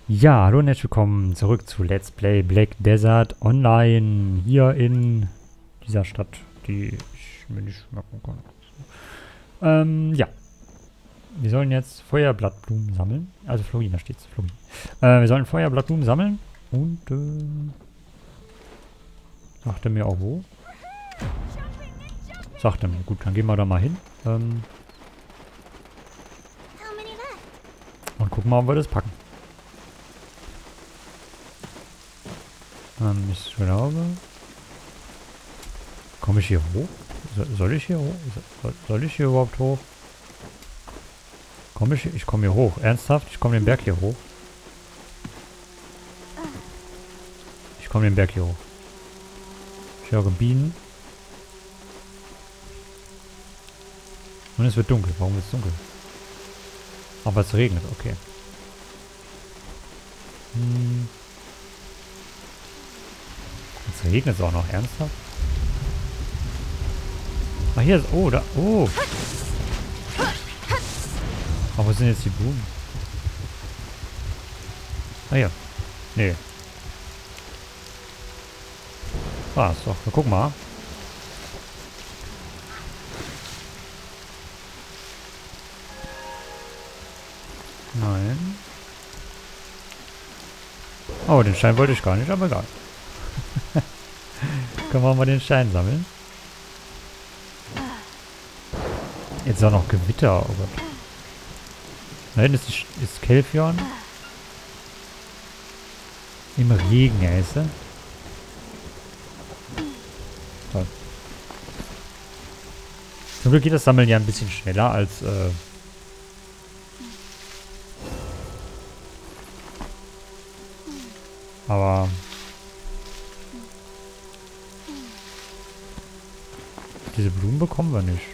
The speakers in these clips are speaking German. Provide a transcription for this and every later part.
Ja, hallo und herzlich willkommen zurück zu Let's Play Black Desert Online hier in dieser Stadt, die ich mir nicht merken kann. Ja. Wir sollen jetzt Feuerblattblumen sammeln. Also Florin, da steht's. Florin. Wir sollen Feuerblattblumen sammeln und sagt er mir auch wo? Sagt er mir. Gut, dann gehen wir da mal hin. Und gucken mal, ob wir das packen. Ich glaube... Komme ich hier hoch? Soll ich hier hoch? Soll ich hier überhaupt hoch? Ich komme hier hoch. Ernsthaft? Ich komme den Berg hier hoch. Ich komme den Berg hier hoch. Ich höre Bienen. Und es wird dunkel. Warum wird es dunkel? Aber es regnet. Okay. Jetzt regnet es auch noch. Ernsthaft? Ach, hier ist... Oh, da... Oh! Aber wo sind jetzt die Blumen? Ah, ja. Nee. Ah, ist doch... Guck mal. Nein. Oh, den Stein wollte ich gar nicht, aber egal. Können wir mal den Stein sammeln? Jetzt auch noch Gewitter, oh Gott. Da hinten ist Kelfjorn. Im Regen, heiße. Toll. Zum Glück geht das Sammeln ja ein bisschen schneller als aber diese Blumen bekommen wir nicht.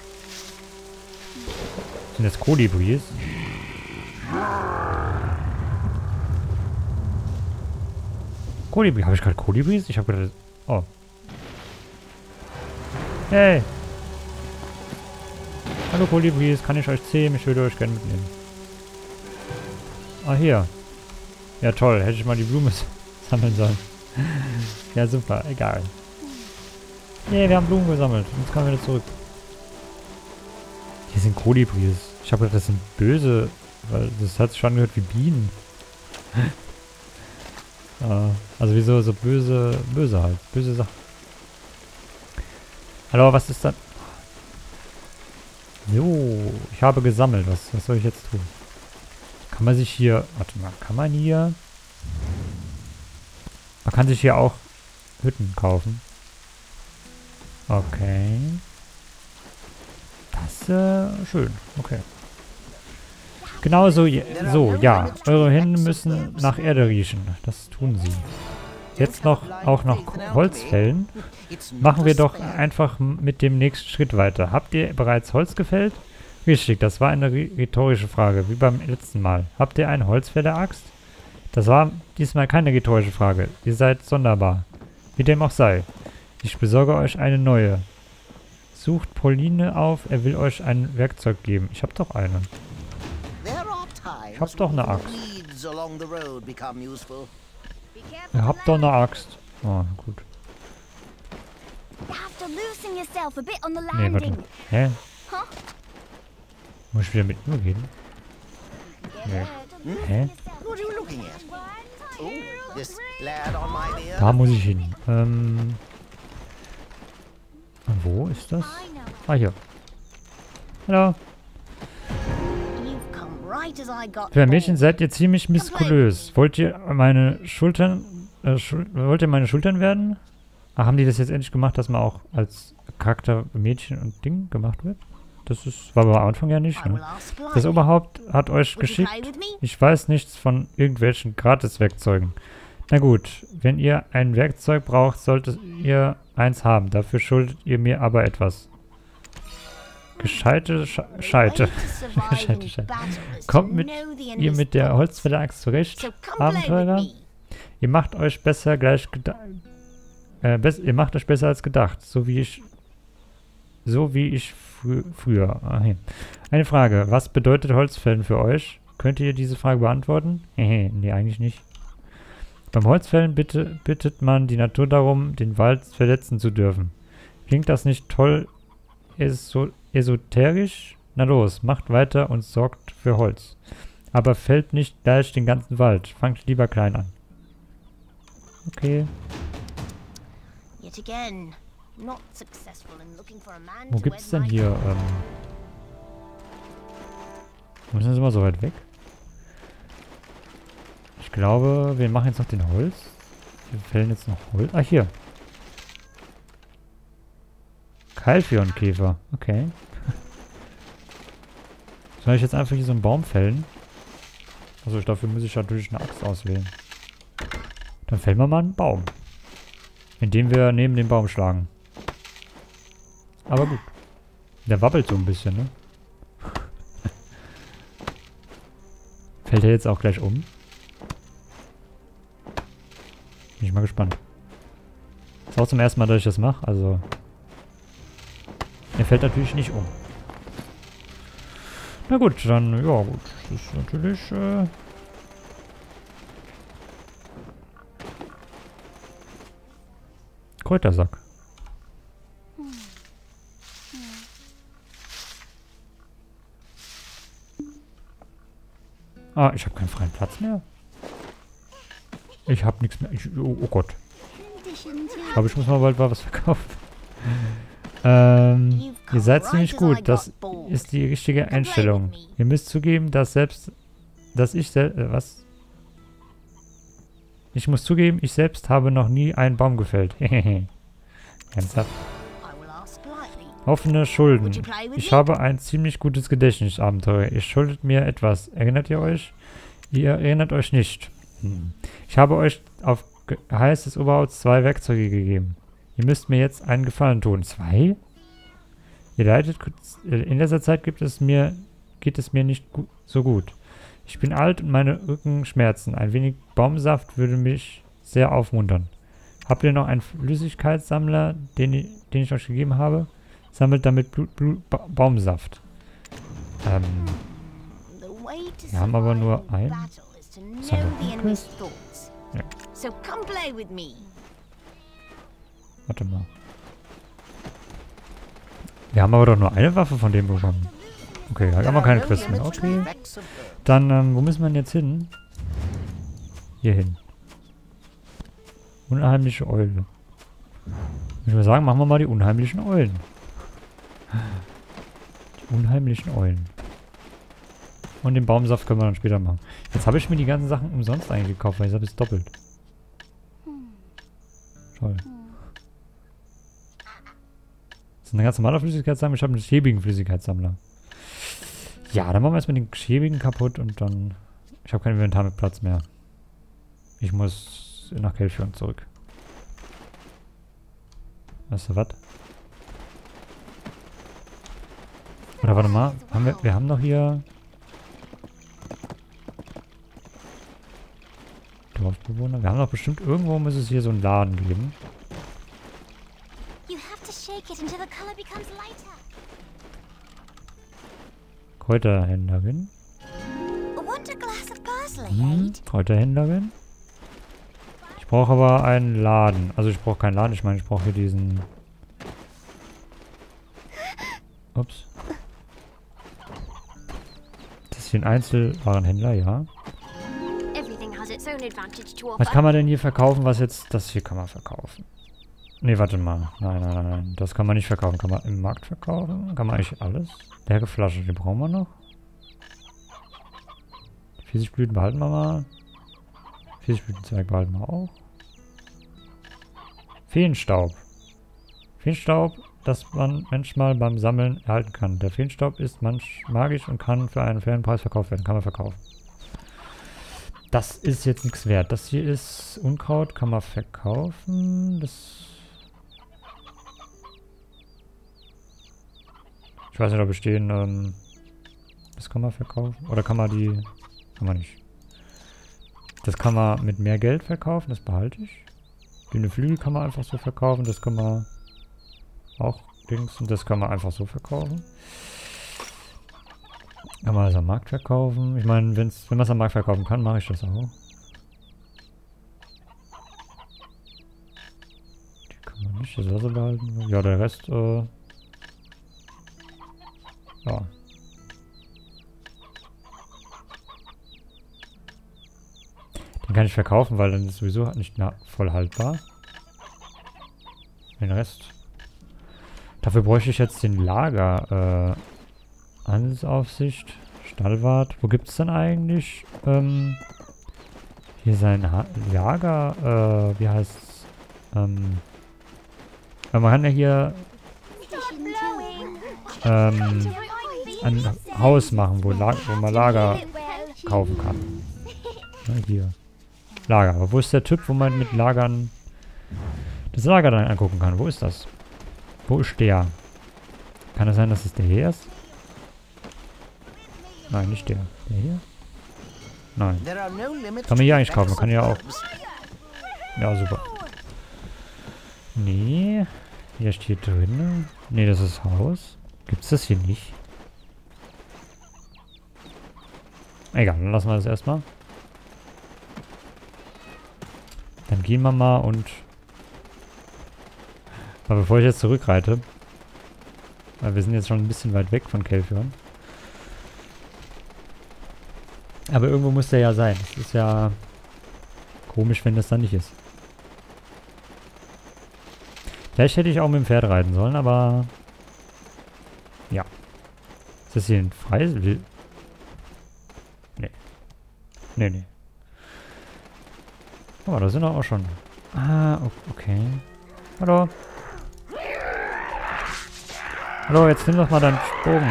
Sind das Kolibris? Kolibri. Habe ich gerade Kolibris? Ich habe gerade... Oh. Hey! Hallo Kolibris, kann ich euch zähmen? Ich würde euch gerne mitnehmen. Ah, hier. Ja, toll. Hätte ich mal die Blume sammeln sollen. Ja, super. Egal. Nee, wir haben Blumen gesammelt. Jetzt kommen wir wieder zurück. Hier sind Kolibris. Ich habe gedacht, das sind böse, weil das hat sich schon angehört wie Bienen. Also wie so böse halt. Böse Sachen. Hallo, was ist da? So, ich habe gesammelt. Was soll ich jetzt tun? Kann man sich hier... Warte mal, kann man hier... Man kann sich hier auch Hütten kaufen. Okay. Das ist schön. Okay. Genauso, so, ja. Eure Hände müssen nach Erde riechen. Das tun sie. Jetzt noch Holz fällen. Machen wir doch einfach mit dem nächsten Schritt weiter. Habt ihr bereits Holz gefällt? Richtig, das war eine rhetorische Frage, wie beim letzten Mal. Habt ihr eine Holzfäller-Axt? Das war diesmal keine rhetorische Frage. Ihr seid sonderbar. Wie dem auch sei. Ich besorge euch eine neue. Sucht Pauline auf, er will euch ein Werkzeug geben. Ich hab doch eine. Ich hab doch eine Axt. Ihr habt doch eine Axt. Oh, gut. Nee, warte. Hä? Muss ich wieder mit ihm gehen? Nee. Hä? Da muss ich hin. Wo ist das? Ah, hier. Hallo. Für ein Mädchen seid ihr ziemlich muskulös. Wollt ihr meine Schultern werden? Ach, haben die das jetzt endlich gemacht, dass man auch als Charakter Mädchen und Ding gemacht wird? War aber am Anfang ja nicht, ne? Das Oberhaupt hat euch geschickt. Ich weiß nichts von irgendwelchen Gratis-Werkzeugen. Na gut, wenn ihr ein Werkzeug braucht, solltet ihr eins haben. Dafür schuldet ihr mir aber etwas. Gescheite Scheite. Gescheite Scheite. Kommt ihr mit der Holzfäller-Axt zurecht, Abenteurer? Ihr macht euch besser als gedacht. So wie ich früher. Ah, hier. Eine Frage. Was bedeutet Holzfällen für euch? Könnt ihr diese Frage beantworten? Nee, eigentlich nicht. Beim Holzfällen bittet man die Natur darum, den Wald verletzen zu dürfen. Klingt das nicht toll esoterisch? Na los, macht weiter und sorgt für Holz. Aber fällt nicht gleich den ganzen Wald. Fangt lieber klein an. Okay. Wo gibt's denn hier, Wo sind sie immer so weit weg? Ich glaube, wir machen jetzt noch den Holz. Wir fällen jetzt noch Holz. Ah, hier. Keilfionkäfer. Okay. Soll ich jetzt einfach hier so einen Baum fällen? Also dafür muss ich natürlich eine Axt auswählen. Dann fällen wir mal einen Baum. Indem wir neben den Baum schlagen. Aber gut. Der wabbelt so ein bisschen, ne? Fällt er jetzt auch gleich um? Bin ich mal gespannt. Ist auch zum ersten Mal, dass ich das mache, also... Er fällt natürlich nicht um. Na gut, dann, ja gut. Das ist natürlich, Kräutersack. Ah, ich habe keinen freien Platz mehr. Ich habe nichts mehr. Oh Gott. Ich glaube, ich muss mal bald was verkaufen. Ihr seid ziemlich gut. Das ist die richtige Einstellung. Ihr müsst zugeben, Ich muss zugeben, ich selbst habe noch nie einen Baum gefällt. Ernsthaft? Offene Schulden. Ich habe ein ziemlich gutes Gedächtnis, Abenteuer. Ihr schuldet mir etwas. Erinnert ihr euch? Ihr erinnert euch nicht. Ich habe euch auf Geheiß des Oberhauts 2 Werkzeuge gegeben. Ihr müsst mir jetzt einen Gefallen tun. 2? Ihr leidet... In letzter Zeit geht es mir nicht so gut. Ich bin alt und meine Rücken schmerzen. Ein wenig Baumsaft würde mich sehr aufmuntern. Habt ihr noch einen Flüssigkeitssammler, den ich euch gegeben habe? Sammelt damit Baumsaft. Wir haben aber nur einen. Ja. Warte mal. Wir haben aber doch nur eine Waffe von dem bekommen. Okay, da haben wir keine Quest mehr. Okay. Dann, wo müssen wir denn jetzt hin? Hier hin. Unheimliche Eule. Ich würde sagen, machen wir mal die unheimlichen Eulen. Die unheimlichen Eulen. Und den Baumsaft können wir dann später machen. Jetzt habe ich mir die ganzen Sachen umsonst eigentlich gekauft, weil ich habe es doppelt. Toll. Das ist ein ganz normaler Flüssigkeitssammler. Ich habe einen schäbigen Flüssigkeitssammler. Ja, dann machen wir erstmal den schäbigen kaputt und dann... Ich habe kein Inventar mit Platz mehr. Ich muss nach Kelfion zurück. Weißt du was? Oder warte mal. Wir haben doch hier... Dorfbewohner. Wir haben doch bestimmt... Irgendwo muss es hier so einen Laden geben. Kräuterhändlerin. Kräuterhändlerin. Ich brauche aber einen Laden. Also ich brauche keinen Laden. Ich meine, ich brauche hier diesen... Ups. Das ist hier ein Einzelwarenhändler, ja. Was kann man denn hier verkaufen, was jetzt... Das hier kann man verkaufen. Nee, warte mal. Nein. Das kann man nicht verkaufen. Kann man im Markt verkaufen? Kann man eigentlich alles? Leere Flasche, die brauchen wir noch. Pfirsichblüten behalten wir mal. Pfirsichblütenzweig behalten wir auch. Feenstaub. Feenstaub, das man manchmal beim Sammeln erhalten kann. Der Feenstaub ist magisch und kann für einen fairen Preis verkauft werden. Kann man verkaufen. Das ist jetzt nichts wert. Das hier ist Unkraut, kann man verkaufen. Das... Ich weiß nicht, ob bestehen, das kann man verkaufen. Oder kann man die... Kann man nicht. Das kann man mit mehr Geld verkaufen, das behalte ich. Dünne Flügel kann man einfach so verkaufen, das kann man auch links und das kann man einfach so verkaufen. Kann man das am Markt verkaufen? Ich meine, wenn man es am Markt verkaufen kann, mache ich das auch. Die kann man nicht, das Wasser behalten. Ja, der Rest, ja. Den kann ich verkaufen, weil dann ist sowieso nicht mehr voll haltbar. Den Rest. Dafür bräuchte ich jetzt den Lager, Handelsaufsicht, Stallwart. Wo gibt es denn eigentlich, hier sein Lager, wie heißt's, man kann ja hier, ein Haus machen, wo man Lager kaufen kann. Ja, hier. Lager. Aber wo ist der Typ, wo man mit Lagern das Lager dann angucken kann? Wo ist das? Wo ist der? Kann es sein, dass es der hier ist? Nein, nicht der. Der hier? Nein. Kann man hier eigentlich kaufen. Man kann ja auch... Ja, super. Nee. Hier steht drin. Nee, das ist Haus. Gibt's das hier nicht? Egal, dann lassen wir das erstmal. Dann gehen wir mal und... Aber bevor ich jetzt zurückreite... Weil wir sind jetzt schon ein bisschen weit weg von Kelfjörn. Aber irgendwo muss der ja sein. Das ist ja... komisch, wenn das dann nicht ist. Vielleicht hätte ich auch mit dem Pferd reiten sollen, aber... Ja. Ist das hier ein freies... Nee. Nee. Oh, da sind wir auch schon. Ah, okay. Hallo. Hallo, jetzt nimm doch mal deinen Bogen.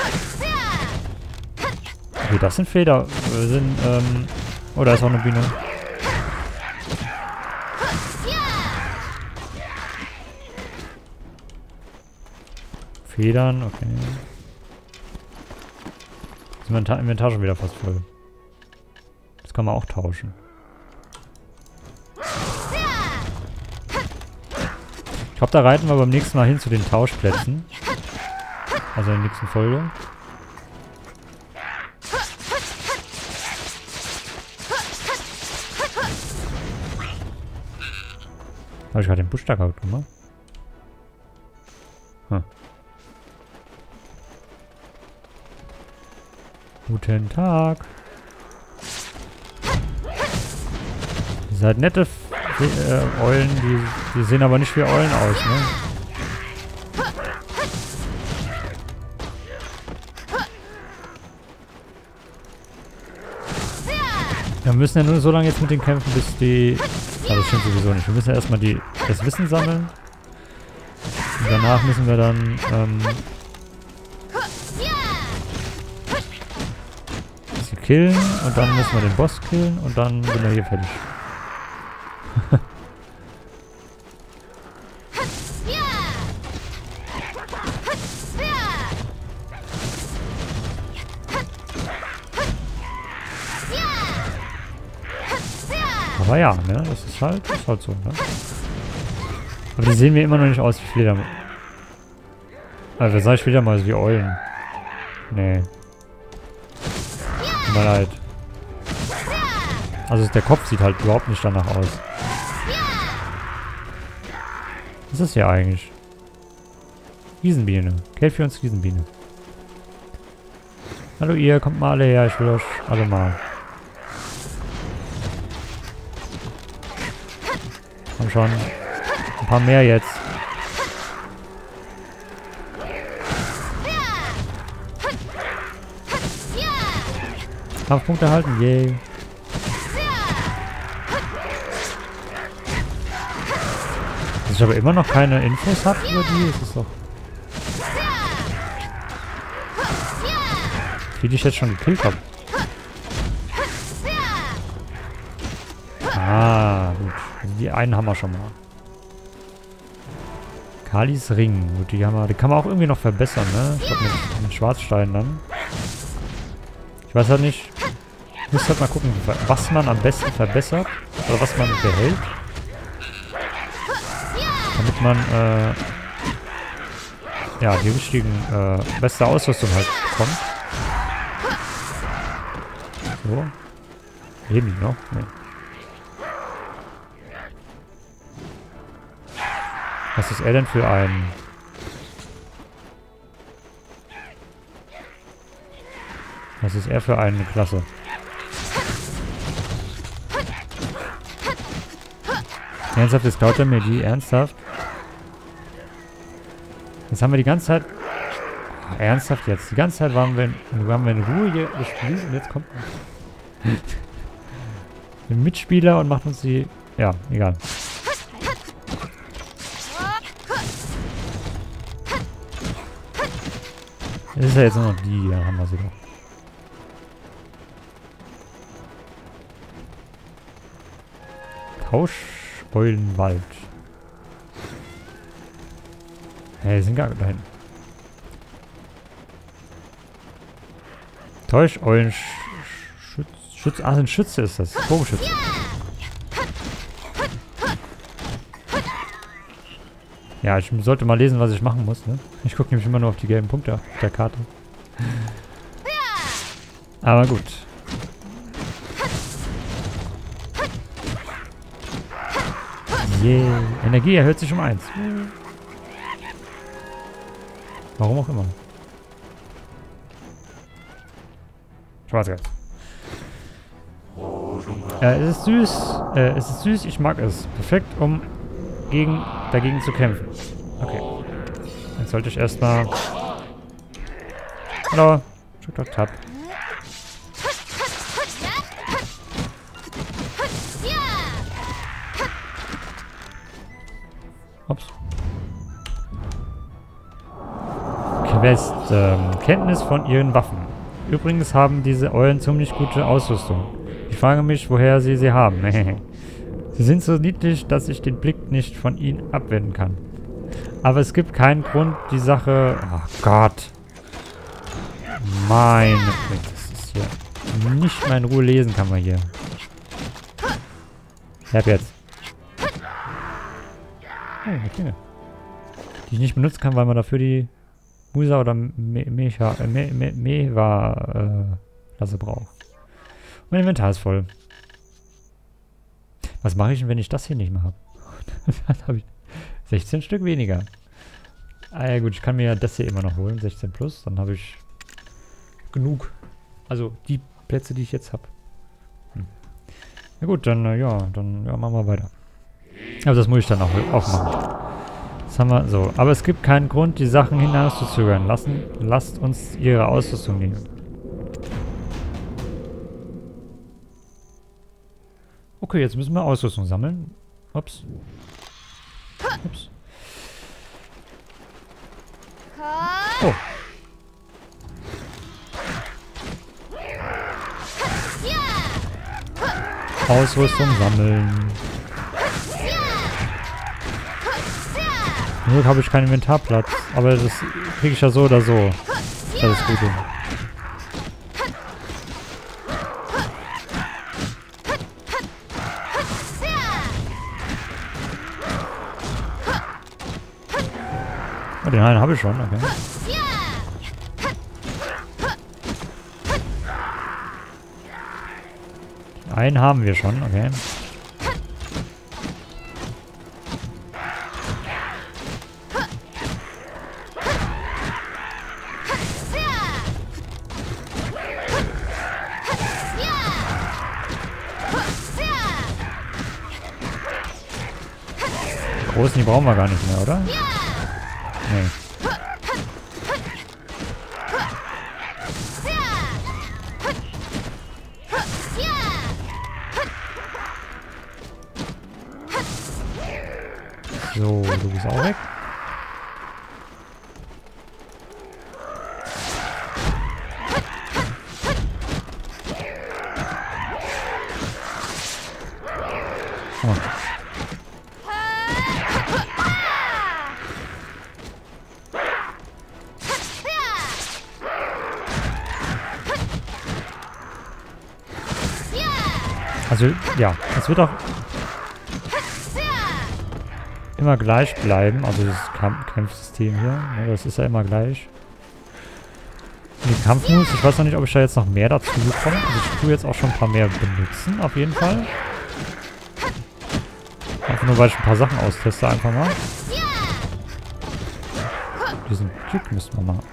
Okay, das sind Feder. Oh, da ist auch eine Biene. Federn, okay. Ist mein Inventar schon wieder fast voll. Das kann man auch tauschen. Ich glaube, da reiten wir beim nächsten Mal hin zu den Tauschplätzen. Also in der nächsten Folge. Habe ich gerade den Busch da kaputt gemacht? Hm. Guten Tag. Ihr seid nette Eulen, die sehen aber nicht wie Eulen aus, ne? Wir müssen ja nur so lange jetzt mit den kämpfen, bis die... Aber das stimmt sowieso nicht. Wir müssen ja erstmal das Wissen sammeln. Und danach müssen wir dann... sie killen und dann müssen wir den Boss killen und dann sind wir hier fertig. Aber ja, ne? Das ist halt so, ne? Aber die sehen mir immer noch nicht aus wie Fledermäuse. Also, wer sagt Fledermäuse wie Eulen? Nee. Tut mir leid. Also der Kopf sieht halt überhaupt nicht danach aus. Was ist das hier eigentlich? Riesenbiene. Kelfjörns Riesenbiene. Hallo ihr, kommt mal alle her, ich will euch alle mal. Komm schon. Ein paar mehr jetzt. Kampfpunkte erhalten, yay. Dass ich aber immer noch keine Infos habe über die, ist es doch. Wie die ich jetzt schon gekillt habe. Ah, gut. Also die einen haben wir schon mal. Kalis Ring. Gut, die kann man auch irgendwie noch verbessern, ne? Ich glaube mit Schwarzstein dann. Ich weiß halt nicht. Ich muss halt mal gucken, was man am besten verbessert. Oder was man behält. Damit man, ja, die richtigen, beste Ausrüstung halt bekommt. So. Leben die noch? Nee. Was ist er denn für ein... Was ist er für eine Klasse? Ernsthaft, jetzt klaut er mir die? Ernsthaft? Jetzt haben wir die ganze Zeit... Oh, ernsthaft jetzt? Die ganze Zeit waren wir in Ruhe hier gespielt und jetzt kommt ein Mitspieler und macht uns die... Ja, egal. Das ist ja jetzt nur noch die, ja, haben wir sie doch. Tauscheulenwald. Hey, sind gar nicht dahin. Täuscheulen Schütze. Ah, ein Schütze ist das. Bogenschütze. Ja, ich sollte mal lesen, was ich machen muss, ne? Ich gucke nämlich immer nur auf die gelben Punkte auf der Karte. Aber gut. Yeah. Energie erhöht sich um 1. Warum auch immer. Schwarzgeist. Es ist süß, ich mag es. Perfekt, um dagegen zu kämpfen. Okay. Jetzt sollte ich erstmal... Hallo. Drück Tab. Ups. Quest. Kenntnis von ihren Waffen. Übrigens haben diese Eulen ziemlich gute Ausrüstung. Ich frage mich, woher sie haben. Sie sind so niedlich, dass ich den Blick nicht von ihnen abwenden kann. Aber es gibt keinen Grund, die Sache... Oh Gott. Meine Güte, das ist hier... Nicht mal in Ruhe lesen kann man hier. Ich hab jetzt. Oh, eine Klinge. Die ich nicht benutzen kann, weil man dafür die Musa oder Meva Klasse braucht. Mein Inventar ist voll. Was mache ich denn, wenn ich das hier nicht mehr habe? Dann habe ich 16 Stück weniger. Ah ja gut, ich kann mir ja das hier immer noch holen. 16 plus, dann habe ich genug. Also die Plätze, die ich jetzt habe. Na gut, dann machen wir weiter. Aber das muss ich dann auch machen. Das haben wir so. Aber es gibt keinen Grund, die Sachen hinauszuzögern. Lasst uns ihre Ausrüstung nehmen. Okay, jetzt müssen wir Ausrüstung sammeln. Ups. Ups. Oh. Ausrüstung sammeln. Nur habe ich keinen Inventarplatz. Aber das kriege ich ja so oder so. Das ist gut. Oh, den einen habe ich schon, okay. Einen haben wir schon, okay. Großen, die brauchen wir gar nicht mehr, oder? Nee. So, du bist auch weg. Oh. Also, ja, es wird auch immer gleich bleiben, also das Kampfsystem hier, ne, das ist ja immer gleich. Die Kampfmoves, ich weiß noch nicht, ob ich da jetzt noch mehr dazu bekomme. Also ich tue jetzt auch schon ein paar mehr benutzen, auf jeden Fall. Einfach nur, weil ich ein paar Sachen austeste, einfach mal. Diesen Kick müssen wir machen.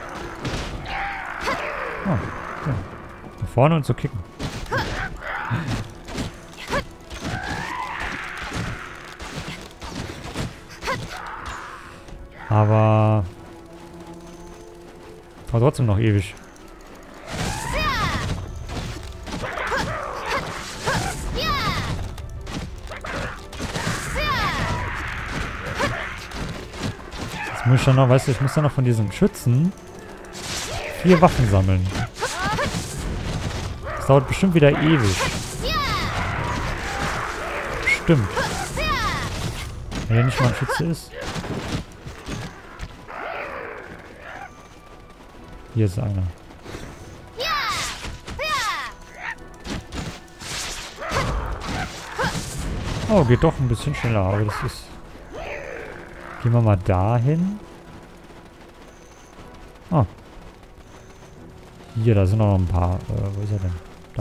Oh, ja. Nach vorne und zu kicken. Aber... war trotzdem noch ewig. Jetzt muss ich dann noch, weißt du, ich muss dann noch von diesen Schützen 4 Waffen sammeln. Das dauert bestimmt wieder ewig. Stimmt. Wenn er nicht mal ein Schütze ist. Hier ist einer. Oh, geht doch ein bisschen schneller, aber das ist... Gehen wir mal dahin. Ah. Hier, da sind noch ein paar. Wo ist er denn? Da.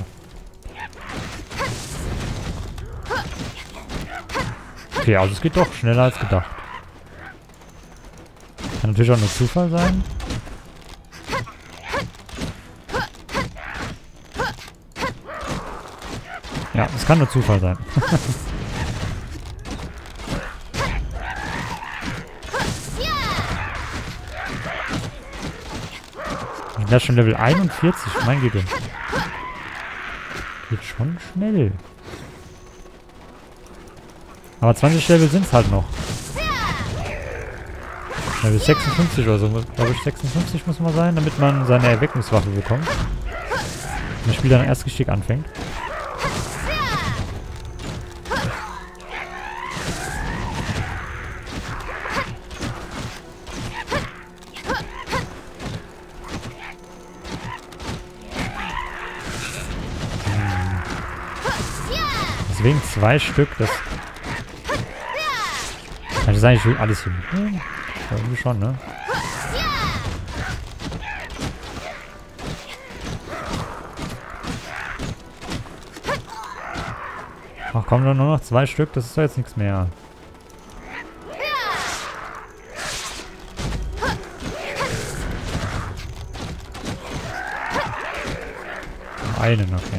Okay, also es geht doch schneller als gedacht. Kann natürlich auch nur Zufall sein. Ja, es kann nur Zufall sein. Ich bin ja schon Level 41, mein Güte. Geht schon schnell. Aber 20 Level sind es halt noch. Level 56 oder so, glaube ich 56 muss man sein, damit man seine Erweckungswaffe bekommt. Wenn das Spiel dann erst richtig anfängt. Deswegen 2 Stück, das... Kann ich sagen, ich will alles hin. Ja, irgendwie schon, ne? Ach komm, nur noch 2 Stück, das ist doch jetzt nichts mehr. Einen, okay.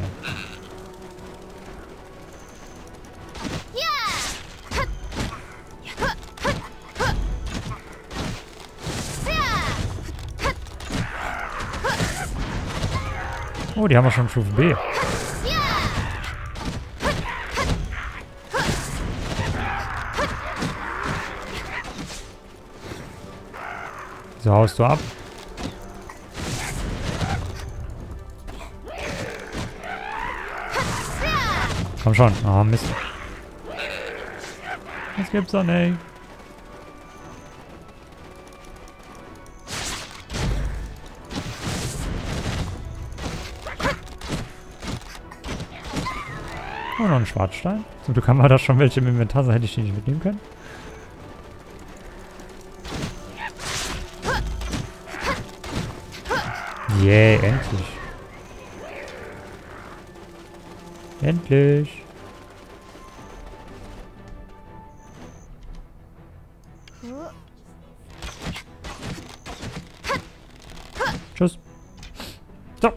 Oh, die haben wir schon Stufe B. So, haust du ab. Komm schon. Oh, Mist. Das gibt's doch nicht. Oh, noch ein Schwarzstein. Zum Glück haben wir da schon welche im Inventar, sonst hätte ich die nicht mitnehmen können. Yeah, endlich. Endlich. Tschüss. So.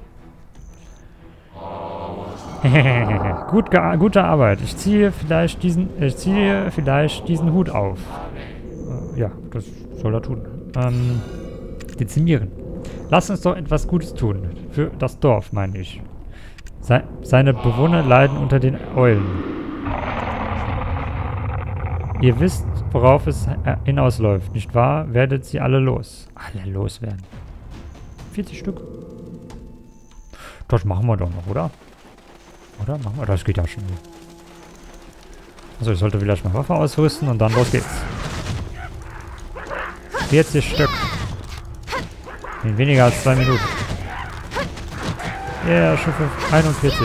Gute Arbeit. Ich ziehe vielleicht diesen Hut auf. Ja, das soll er tun. Dezimieren. Lass uns doch etwas Gutes tun. Für das Dorf, meine ich. Seine Bewohner leiden unter den Eulen. Ihr wisst, worauf es hinausläuft, nicht wahr? Werdet sie alle los. Alle loswerden. 40 Stück. Das machen wir doch noch, oder? Oder? Machen wir das? Geht ja schon. Also ich sollte vielleicht mal Waffe ausrüsten und dann los geht's. 40 Stück. In weniger als 2 Minuten. Ja, yeah, Stufe 41.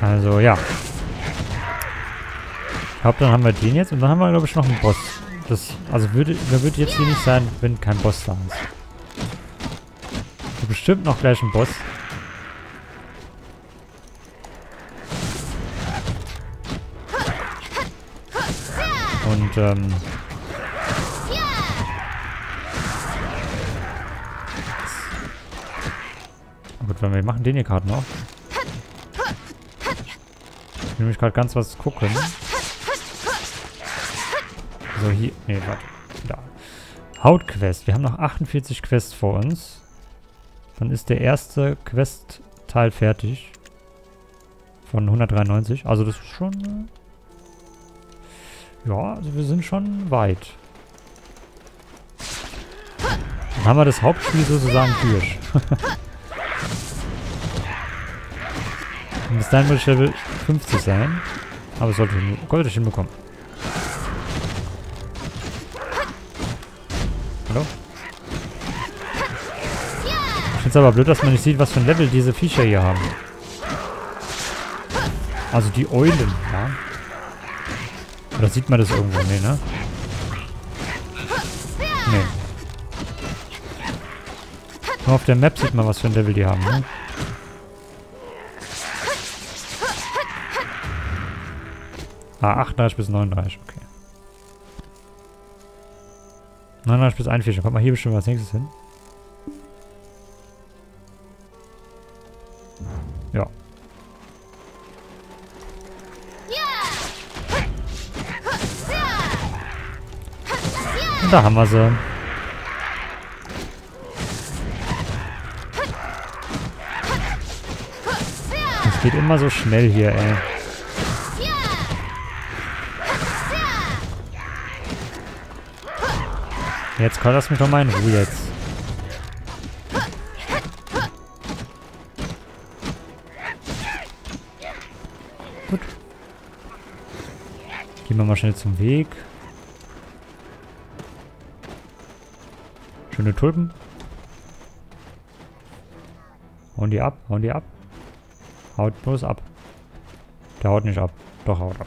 Also, ja. Ich glaube, dann haben wir den jetzt. Und dann haben wir, glaube ich, noch einen Boss. Also, der würde jetzt hier nicht sein, wenn kein Boss da ist. Bestimmt noch gleich ein Boss. Und, gut, wir machen den hier gerade noch. Ich will nämlich gerade ganz was gucken. So, hier. Nee, warte. Da. Hautquest. Wir haben noch 48 Quests vor uns. Dann ist der erste Quest-Teil fertig. Von 193. Also das ist schon... ja, also wir sind schon weit. Dann haben wir das Hauptspiel sozusagen durch. Und bis dahin muss ich Level 50 sein. Aber es sollte ich hinbekommen. Hallo? Ich finde es aber blöd, dass man nicht sieht, was für ein Level diese Viecher hier haben. Also die Eulen, ja. Oder sieht man das irgendwo? Nee, ne? Nee. Nur auf der Map sieht man, was für ein Level die haben, ne? Ah, 38 bis 39, okay. 39 bis 41, kommt mal hier bestimmt als nächstes hin. Ja. Und da haben wir sie. Es geht immer so schnell hier, ey. Jetzt kann das mich doch mal in Ruhe jetzt. Gut. Gehen wir mal schnell zum Weg. Schöne Tulpen. Hauen die ab, hauen die ab. Haut bloß ab. Der haut nicht ab. Doch, haut ab.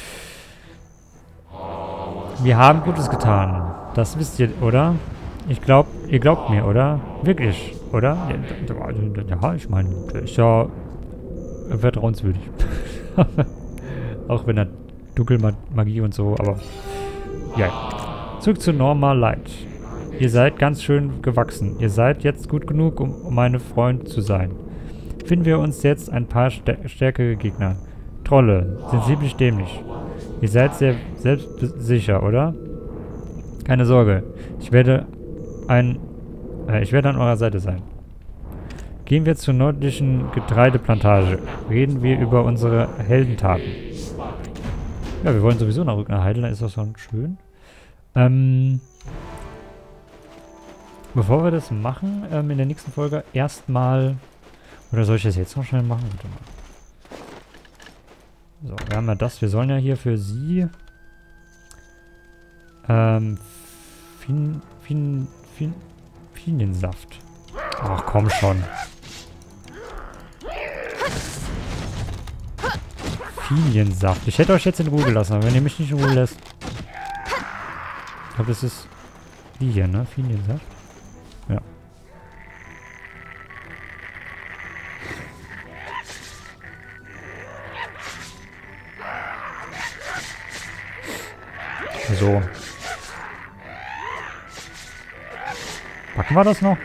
Wir haben Gutes getan. Das wisst ihr, oder? Ich glaube, ihr glaubt mir, oder? Wirklich, oder? Ja, ich meine, der ist ja vertrauenswürdig. Auch wenn er Dunkelmagie und so, aber ja. Zurück zu Normal Light. Ihr seid ganz schön gewachsen. Ihr seid jetzt gut genug, um meine Freund zu sein. Finden wir uns jetzt ein paar stärkere Gegner. Trolle sind ziemlich dämlich. Ihr seid sehr selbstsicher, oder? Keine Sorge. Ich werde an eurer Seite sein. Gehen wir zur nördlichen Getreideplantage. Reden wir über unsere Heldentaten. Ja, wir wollen sowieso nach Rücknerheide, dann ist das schon schön. Bevor wir das machen, in der nächsten Folge erstmal... Oder soll ich das jetzt noch schnell machen? Warte mal. So, wir haben ja das. Wir sollen ja hier für sie... Piniensaft. Ach, komm schon. Piniensaft. Ich hätte euch jetzt in Ruhe gelassen, aber wenn ihr mich nicht in Ruhe lässt... Ich glaube, das ist die hier, ne? Piniensaft. Ja. So. Packen wir das noch?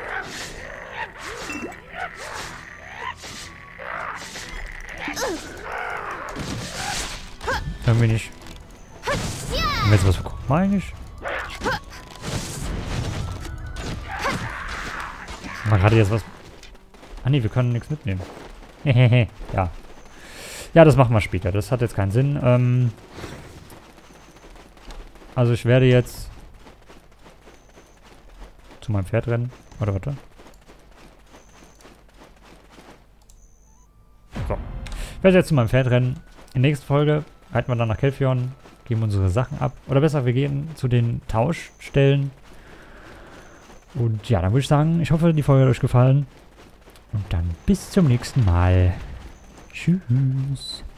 Irgendwie nicht. Haben wir jetzt was bekommen? Eigentlich? Mal gerade jetzt was... Ah ne, wir können nichts mitnehmen. Hehehe, ja. Ja, das machen wir später. Das hat jetzt keinen Sinn. Also ich werde jetzt zu meinem Pferd rennen. Warte. So. Ich werde jetzt zu meinem Pferd rennen. In der nächsten Folge reiten wir dann nach Kelfion, geben unsere Sachen ab. Oder besser, wir gehen zu den Tauschstellen. Und ja, dann würde ich sagen, ich hoffe, die Folge hat euch gefallen. Und dann bis zum nächsten Mal. Tschüss.